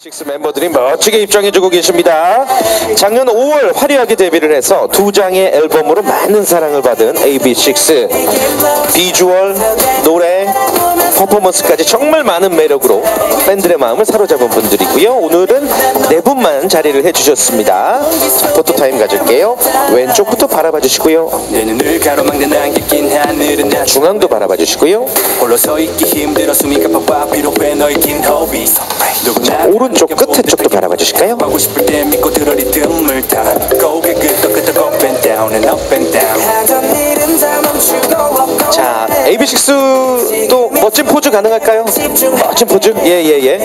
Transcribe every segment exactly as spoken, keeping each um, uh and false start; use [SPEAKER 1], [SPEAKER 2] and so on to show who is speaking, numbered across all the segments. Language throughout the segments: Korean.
[SPEAKER 1] 에이비식스 멤버들이 멋지게 입장해주고 계십니다. 작년 오월 화려하게 데뷔를 해서 두 장의 앨범으로 많은 사랑을 받은 에이비식스. 비주얼, 노래, 퍼포먼스까지 정말 많은 매력으로 팬들의 마음을 사로잡은 분들이고요. 오늘은 네 분만 자리를 해주셨습니다. 포토타임 가질게요. 왼쪽부터 바라봐 주시고요. 중앙도 바라봐 주시고요. 자, 오른쪽 끝에 쪽도 바라봐 주실까요? 자, 에이비식스도 멋진 포즈 가능할까요? 멋진 포즈? 예예예. 예, 예.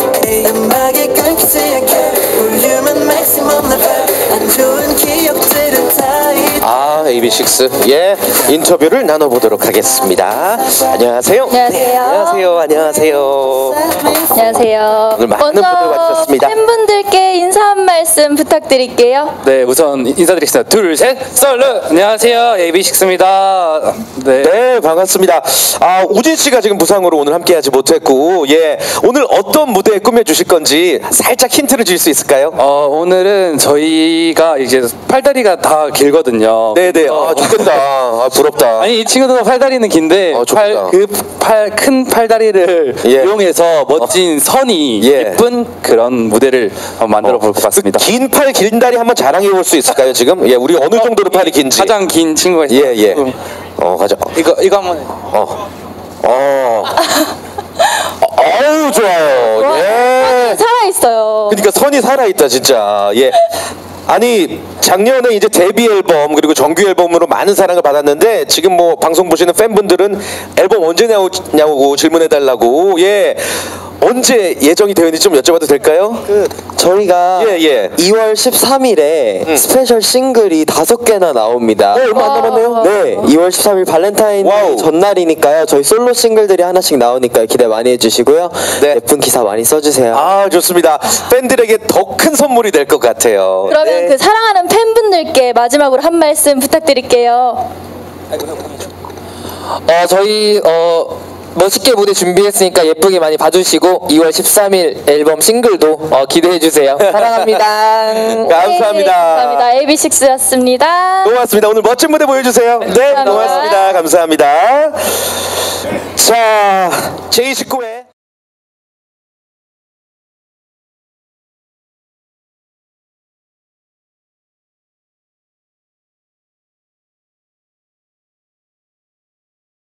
[SPEAKER 1] 아, 에이비식스 예 인터뷰를 나눠보도록 하겠습니다. 안녕하세요.
[SPEAKER 2] 안녕하세요.
[SPEAKER 1] 안녕하세요. 안녕하세요.
[SPEAKER 2] 안녕하세요.
[SPEAKER 1] 오늘 많은 분들 와주셨습니다.
[SPEAKER 2] 팬분들께 인사 한 말씀 부탁드릴게요.
[SPEAKER 3] 네, 우선 인사드리겠습니다. 둘, 셋, 썰르! 안녕하세요, 에이비식스입니다. 네.
[SPEAKER 1] 네, 반갑습니다. 아, 우진 씨가 지금 부상으로 오늘 함께하지 못했고, 예, 오늘 어떤 무대 꾸며주실 건지 살짝 힌트를 줄 수 있을까요?
[SPEAKER 3] 어, 오늘은 저희가 이제 팔다리가 다 길거든요.
[SPEAKER 1] 네네. 아, 좋겠다. 아, 부럽다.
[SPEAKER 3] 아니, 이 친구들은 팔다리는 긴데,
[SPEAKER 1] 어,
[SPEAKER 3] 팔,
[SPEAKER 1] 좋다.
[SPEAKER 3] 그 팔, 큰 팔다리를
[SPEAKER 1] 예.
[SPEAKER 3] 이용해서 멋진 선이
[SPEAKER 1] 예.
[SPEAKER 3] 예쁜 그런 무대를 한번 만들어 볼 것 같습니다.
[SPEAKER 1] 긴 팔, 긴 다리 한번 자랑해 볼 수 있을까요, 지금? 예, 우리 어느 정도로 팔이 긴지.
[SPEAKER 3] 가장 긴 친구가 있어요.
[SPEAKER 1] 예, 예. 어, 가자.
[SPEAKER 3] 이거, 이거 한번.
[SPEAKER 1] 어. 어. 어우, 좋아요. 예.
[SPEAKER 2] 살아있어요.
[SPEAKER 1] 그러니까 선이 살아있다, 진짜. 예. 아니, 작년에 이제 데뷔 앨범 그리고 정규 앨범으로 많은 사랑을 받았는데 지금 뭐 방송 보시는 팬분들은 앨범 언제 나오냐고 질문해달라고. 예. 언제 예정이 되어 있는지 좀 여쭤봐도 될까요?
[SPEAKER 4] 그 저희가
[SPEAKER 1] 예, 예.
[SPEAKER 4] 이월 십삼일에
[SPEAKER 1] 음.
[SPEAKER 4] 스페셜 싱글이 다섯 개나 나옵니다.
[SPEAKER 1] 어, 얼마 안 남았네요?
[SPEAKER 4] 네, 이월 십삼일 발렌타인데이
[SPEAKER 1] 와우.
[SPEAKER 4] 전날이니까요. 저희 솔로 싱글들이 하나씩 나오니까 기대 많이 해주시고요.
[SPEAKER 1] 네.
[SPEAKER 4] 예쁜 기사 많이 써주세요.
[SPEAKER 1] 아, 좋습니다. 팬들에게 더 큰 선물이 될 것 같아요.
[SPEAKER 2] 그러면
[SPEAKER 1] 네.
[SPEAKER 2] 그 사랑하는 팬분들께 마지막으로 한 말씀 부탁드릴게요.
[SPEAKER 5] 어, 저희 어 멋있게 무대 준비했으니까 예쁘게 많이 봐주시고 이월 십삼일 앨범 싱글도 어, 기대해주세요. 사랑합니다.
[SPEAKER 1] 감사합니다.
[SPEAKER 2] 네, 감사합니다. 에이비식스였습니다.
[SPEAKER 1] 고맙습니다. 오늘 멋진 무대 보여주세요. 네,
[SPEAKER 2] 감사합니다.
[SPEAKER 1] 고맙습니다. 감사합니다. 자, 제이십구 회